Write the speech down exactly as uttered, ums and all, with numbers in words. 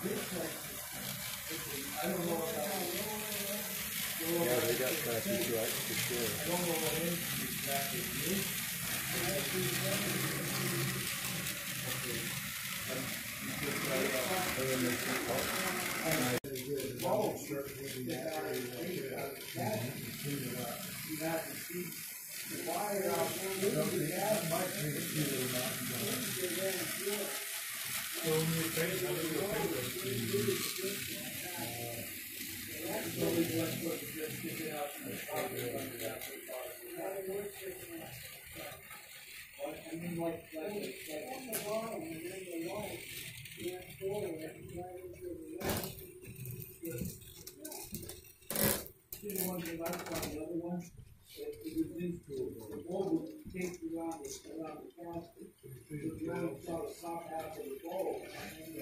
I don't know what that Yeah, they got practice right for sure. I don't know what engine exactly it is. Okay. Um, you get right up. And then they keep up. Oh, sure. You have to see the wire out there. The gas might take a few little mountains on it. So when you face, how do you face that's what we just put, just stick it out from the top of it under that. I mean, like, like, like on the bottom and then the light, yeah, forward, right into the left. See the ones that I found, the other ones, it was these two. The bowl was taped around the, around the plastic. So you only saw the top half of the bowl, and then the